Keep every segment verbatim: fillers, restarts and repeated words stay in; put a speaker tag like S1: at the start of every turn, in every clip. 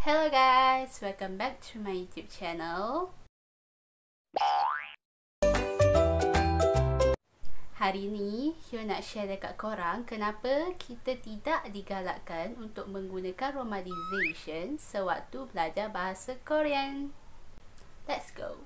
S1: Hello guys, welcome back to my YouTube channel. Hari ni, Hyo nak share dekat korang kenapa kita tidak digalakkan untuk menggunakan romanization sewaktu belajar bahasa Korean. Let's go.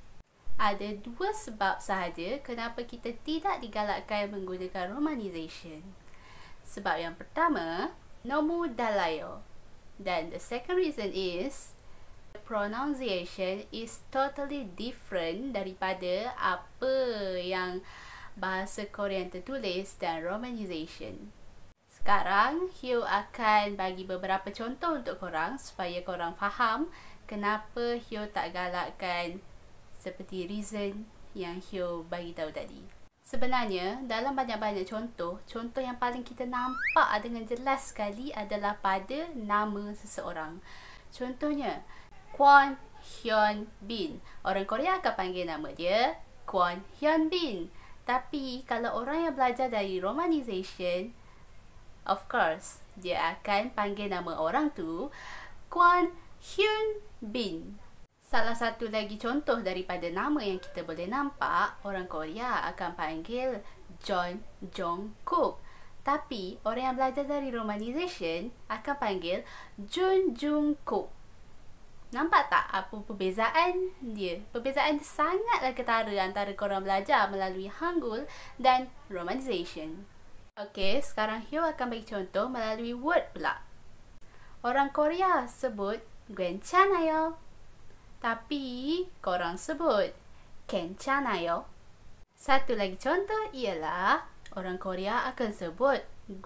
S1: Ada dua sebab sahaja kenapa kita tidak digalakkan menggunakan romanization. Sebab yang pertama, nomu dalayo. Dan the second reason is the pronunciation is totally different daripada apa yang bahasa Korean tertulis dan romanization. Sekarang, Hyo akan bagi beberapa contoh untuk korang supaya korang faham kenapa Hyo tak galakkan seperti reason yang Hyo bagi tahu tadi. Sebenarnya, dalam banyak-banyak contoh, contoh yang paling kita nampak dengan jelas sekali adalah pada nama seseorang. Contohnya, Kwon Hyun Bin. Orang Korea akan panggil nama dia Kwon Hyun Bin. Tapi, kalau orang yang belajar dari romanization, of course, dia akan panggil nama orang tu Kwon Hyun Bin. Salah satu lagi contoh daripada nama yang kita boleh nampak, orang Korea akan panggil John Jungkook. Tapi, orang yang belajar dari romanization akan panggil Jun Jungkook. Nampak tak apa perbezaan dia? Perbezaan sangatlah ketara antara korang belajar melalui Hangul dan romanization. Okey, sekarang Hyo akan bagi contoh melalui word pula. Orang Korea sebut 괜찮아요. Tapi, korang sebut 괜찮아요. Satu lagi contoh ialah orang Korea akan sebut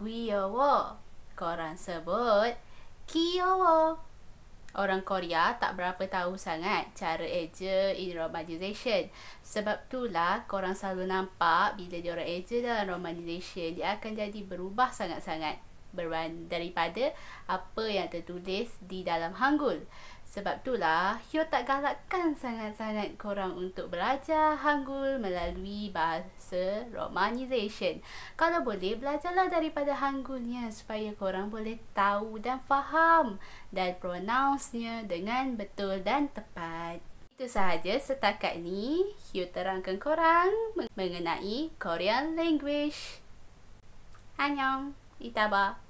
S1: 귀여워. Korang sebut 귀여워. Orang Korea tak berapa tahu sangat cara eja in romanization. Sebab itulah korang selalu nampak bila dia orang eja dalam romanization, dia akan jadi berubah sangat-sangat berbanding daripada apa yang tertulis di dalam Hangul. Sebab itulah Hyo tak galakkan sangat-sangat korang untuk belajar Hangul melalui bahasa romanization. Kalau boleh, belajarlah daripada Hangulnya supaya korang boleh tahu dan faham dan pronounce-nya dengan betul dan tepat. Itu sahaja setakat ni Hyo terangkan korang mengenai Korean language. Annyeong, Ita ba.